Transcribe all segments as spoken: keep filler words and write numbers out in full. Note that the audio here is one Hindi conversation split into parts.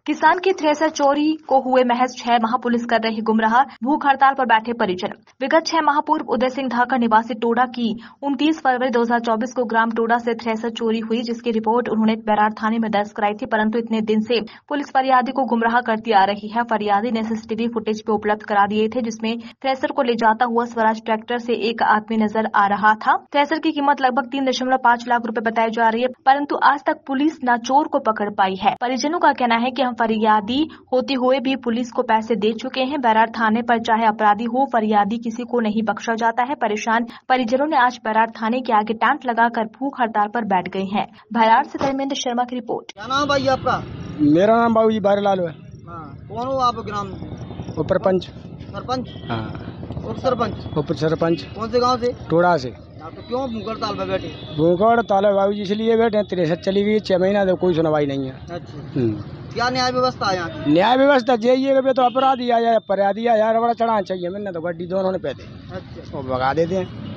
किसान की थ्रेसर चोरी को हुए महज छह माह, पुलिस कर रही गुमराह, भूख हड़ताल पर बैठे परिजन। विगत छह माह पूर्व उदय सिंह ढाका निवासी टोडा की उनतीस फरवरी दो हज़ार चौबीस को ग्राम टोडा से थ्रेसर चोरी हुई, जिसकी रिपोर्ट उन्होंने बैरार थाने में दर्ज कराई थी, परंतु इतने दिन से पुलिस फरियादी को गुमराह करती आ रही है। फरियादी ने सीसीटीवी फुटेज भी उपलब्ध करा दिए थे, जिसमें थ्रेसर को ले जाता हुआ स्वराज ट्रैक्टर से एक आदमी नजर आ रहा था। थ्रेसर की कीमत लगभग तीन दशमलव पाँच लाख रुपए बताई जा रही है, परंतु आज तक पुलिस न चोर को पकड़ पाई है। परिजनों का कहना है कि हम फरियादी होते हुए भी पुलिस को पैसे दे चुके हैं। बैरार थाने पर चाहे अपराधी हो, फरियादी किसी को नहीं बख्शा जाता है। परेशान परिजनों ने आज बैरार थाने के आगे टेंट लगाकर भूख हड़ताल पर बैठ गए हैं। बैरार से धर्मेंद्र शर्मा की रिपोर्ट। क्या नाम भाई आपका? मेरा नाम बाबू जी बारीलाल है। हाँ, कौन हो आप? ग्राम ऊपर पंच। सरपंच? हाँ। उप सरपंच? उप सरपंच। कौन से गांव से? टोड़ा से। तो क्यों भूख हड़ताल पे बैठे? भूख हड़ताल है बाबू जी इसलिए बैठे हैं, तिरसठ चली गई छह महीना तो कोई सुनवाई नहीं है। अच्छा, क्या न्याय व्यवस्था है यहाँ? न्याय व्यवस्था जाइए तो अपराधी आ जाए, अपराधी आ जाए, बड़ा चढ़ाना चाहिए। मैंने तो गड्डी दोनों ने पैदे अच्छा, वो भगा देते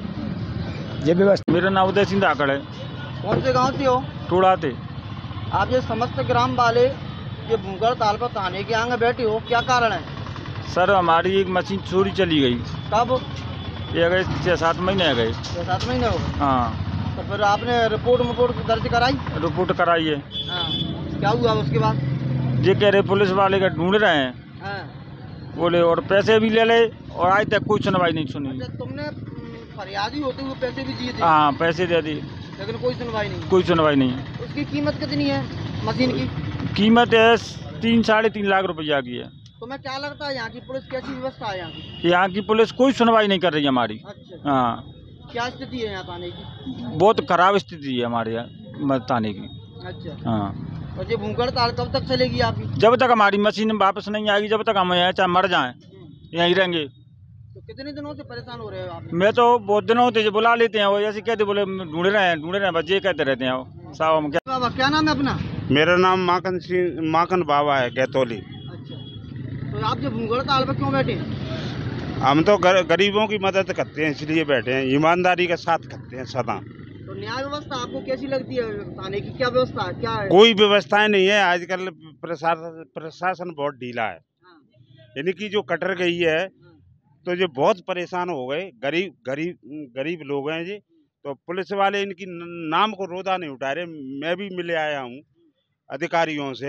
हैं ये व्यवस्था। मेरा नाम उदय सिंह धाकड़ है। कौन से गांव से हो? टोड़ा थे। आप ये समस्त ग्राम वाले ये भूख हड़ताल पर थाने के आगे बैठे हो, क्या कारण है? सर हमारी एक मशीन चोरी चली गई। कब? ये गए छः सात महीने गए। छह सात महीने हो गए। हाँ। तो फिर आपने रिपोर्ट रिपोर्ट दर्ज कराई? रिपोर्ट कराई है। हाँ, क्या हुआ उसके बाद? ये कह रहे पुलिस वाले का ढूंढ रहे हैं। हाँ। बोले और पैसे भी ले ले, और आज तक कोई सुनवाई नहीं सुनी। अच्छा, तुमने फरियादी होते हुए पैसे भी दिए थे? हाँ, पैसे दे दिए लेकिन कोई सुनवाई नहीं? कोई सुनवाई नहीं। उसकी कीमत कितनी है मशीन की? कीमत है तीन साढ़े तीन लाख रुपया की है। तुम्हें क्या लगता है यहाँ की पुलिस कैसी व्यवस्था है यहाँ की? यहाँ की पुलिस कोई सुनवाई नहीं कर रही है हमारी। अच्छा। हाँ। क्या स्थिति है यहाँ थाने की? बहुत खराब स्थिति है हमारे यहाँ थाने की। अच्छा। हाँ। और ये भूख हड़ताल कब तक चलेगी आपकी? जब तक हमारी मशीन वापस नहीं आएगी, जब तक हम यहाँ चाहे मर जाएं यहीं रहेंगे। तो कितने दिनों से परेशान हो रहे हो आप? मैं तो बहुत दिनों होते जो बुला लेते हैं, वो ऐसे कहते बोले ढूंढ रहे हैं ढूंढ रहे हैं, बस ये कहते रहते हैं वो साहब हम क्या। बाबा क्या नाम है अपना? मेरा नाम माखन सिंह माखन बाबा है, गैतौली। अच्छा, तो आप जो भूख हड़ताल पर क्यों बैठे हैं? हम तो गर, गरीबों की मदद करते हैं इसलिए बैठे हैं, ईमानदारी के साथ करते हैं सदा। तो न्याय व्यवस्था आपको कैसी लगती है? थाने की क्या व्यवस्था है, क्या है? कोई व्यवस्थाएं नहीं है आजकल। प्रशासन प्रशासन बहुत ढीला है। हाँ। यानी कि जो कटर गई है तो ये बहुत परेशान हो गए। गरीब गरीब गरीब लोग हैं जी। तो पुलिस वाले इनकी नाम को रोदा नहीं उठा रहे। मैं भी मिले आया हूँ अधिकारियों से,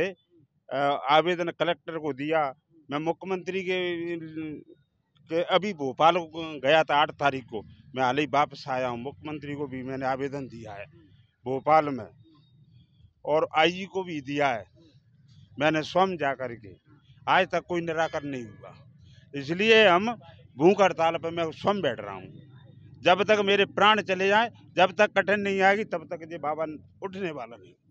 आवेदन कलेक्टर को दिया। मैं मुख्यमंत्री के, के अभी भोपाल गया था आठ तारीख को, मैं हाल ही वापस आया हूँ। मुख्यमंत्री को भी मैंने आवेदन दिया है भोपाल में, और आईजी को भी दिया है मैंने स्वयं जा कर के। आज तक कोई निराकरण नहीं हुआ, इसलिए हम भूख हड़ताल पर मैं स्वयं बैठ रहा हूँ। जब तक मेरे प्राण चले जाएं, जब तक कठिन नहीं आएगी, तब तक ये बाबा उठने वाला नहीं।